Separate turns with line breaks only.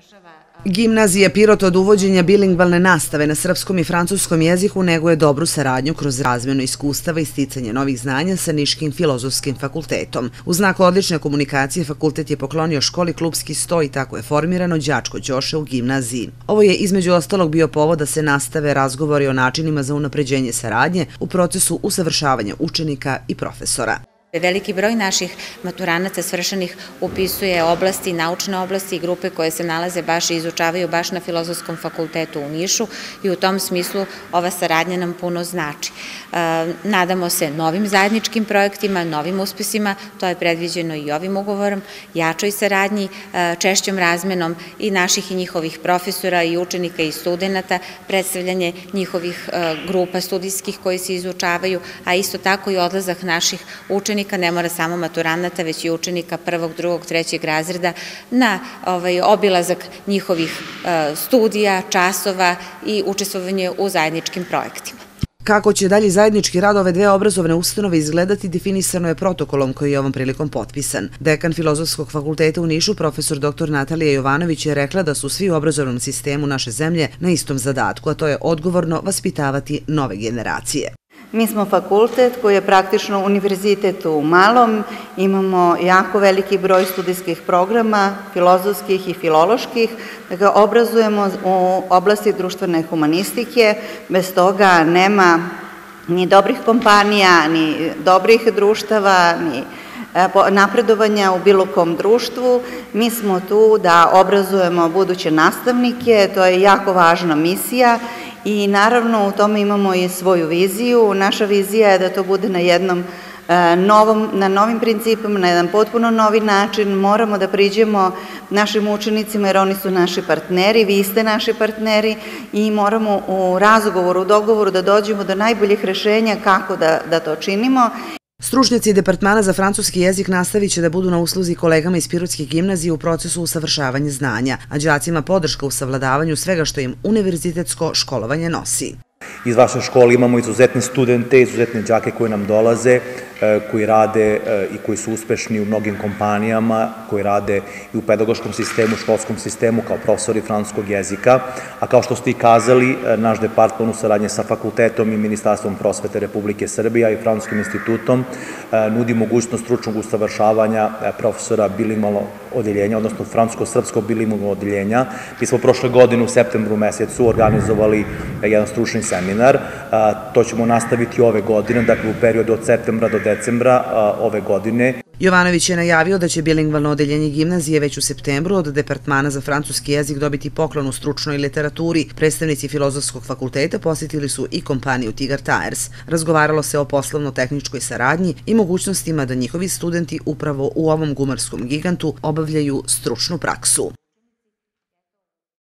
Gimnazija Pirot od uvođenja bilingvalne nastave na srpskom i francuskom jeziku neguje dobru saradnju kroz razmjenu iskustava i sticanje novih znanja sa Niškim filozofskim fakultetom. U znak odlične komunikacije fakultet je poklonio školi klubski sto i tako je formirano đačko ćoše u gimnaziji. Ovo je između ostalog bio povod da se nastave razgovori o načinima za unapređenje saradnje u procesu usavršavanja učenika i profesora.
Veliki broj naših maturanata svršenih upisuje oblasti, naučne oblasti i grupe koje se nalaze baš i izučavaju baš na Filozofskom fakultetu u Nišu i u tom smislu ova saradnja nam puno znači. Nadamo se novim zajedničkim projektima, novim uspesima, to je predviđeno i ovim ugovorom, jačoj saradnji, češćom razmenom i naših i njihovih profesora i učenika i studenta, predstavljanje njihovih grupa studijskih koji se izučavaju, a isto tako i odlazak naših učenika, ne mora samo maturanata, već i učenika prvog, drugog, trećeg razreda na obilazak njihovih studija, časova i učestvovanje u zajedničkim projektima.
Kako će dalje zajednički rad ove dve obrazovne ustanove izgledati definisano je protokolom koji je ovom prilikom potpisan. Dekan Filozofskog fakulteta u Nišu, profesor dr. Natalija Jovanović, je rekla da su svi u obrazovnom sistemu naše zemlje na istom zadatku, a to je odgovorno vaspitavati nove generacije.
Mi smo fakultet koji je praktično univerzitet u malom, imamo jako veliki broj studijskih programa, filozofskih i filoloških, da ga obrazujemo u oblasti društvene humanistike, bez toga nema ni dobrih kompanija, ni dobrih društava, ni napredovanja u bilo kom društvu. Mi smo tu da obrazujemo buduće nastavnike, to je jako važna misija i naravno u tome imamo i svoju viziju. Naša vizija je da to bude na novim principima, na jedan potpuno novi način. Moramo da priđemo našim učenicima jer oni su naši partneri, vi ste naši partneri i moramo u razgovoru, u dogovoru da dođemo do najboljih rešenja kako da to činimo.
Stručnjaci Departmana za francuski jezik nastavit će da budu na usluzi kolegama iz Pirotske gimnazije u procesu usavršavanja znanja, a đacima podrška u savladavanju svega što im univerzitetsko školovanje nosi.
Iz vaše škole imamo izuzetne studente, izuzetne đake koji nam dolaze, koji rade i koji su uspešni u mnogim kompanijama, koji rade i u pedagoškom sistemu, školskom sistemu kao profesori francuskog jezika, a kao što ste i kazali, naš departman u saradnji sa fakultetom i Ministarstvom prosvete Republike Srbije i Francuskim institutom nudi mogućnost stručnog usavršavanja profesora bilingvalnog odeljenja, odnosno francusko-srpskog bilingvalnog odeljenja. Mi smo prošle godine u septembru mesecu organizovali jedan stručni seminar. To ćemo nastaviti ove godine, dakle u periodu od septembra do decembra ove godine.
Jovanović je najavio da će bilingvalno odeljenje gimnazije već u septembru od Departmana za francuski jezik dobiti poklon u stručnoj literaturi. Predstavnici Filozofskog fakulteta posjetili su i kompaniju Tigar Tires. Razgovaralo se o poslovno-tehničkoj saradnji i mogućnostima da njihovi studenti upravo u ovom gumarskom gigantu obavljaju stručnu praksu.